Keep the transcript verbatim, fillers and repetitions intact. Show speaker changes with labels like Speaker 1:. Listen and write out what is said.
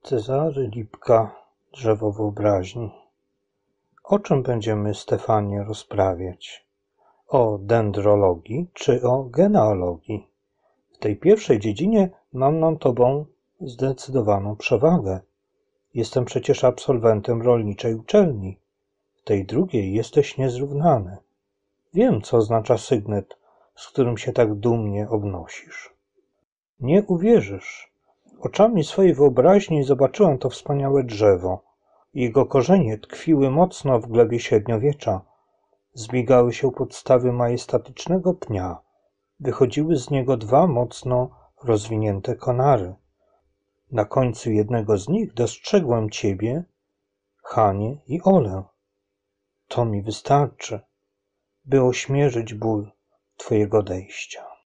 Speaker 1: Cezary Lipka, Drzewo wyobraźni. O czym będziemy, Stefanie, rozprawiać? O dendrologii czy o genealogii? W tej pierwszej dziedzinie mam nad tobą zdecydowaną przewagę. Jestem przecież absolwentem rolniczej uczelni. W tej drugiej jesteś niezrównany. Wiem, co oznacza sygnet, z którym się tak dumnie obnosisz. Nie uwierzysz. Oczami swojej wyobraźni zobaczyłem to wspaniałe drzewo. Jego korzenie tkwiły mocno w glebie średniowiecza. Zmigały się podstawy majestatycznego pnia. Wychodziły z niego dwa mocno rozwinięte konary. Na końcu jednego z nich dostrzegłem ciebie, Hanię i Olę. To mi wystarczy, by ośmierzyć ból twojego odejścia.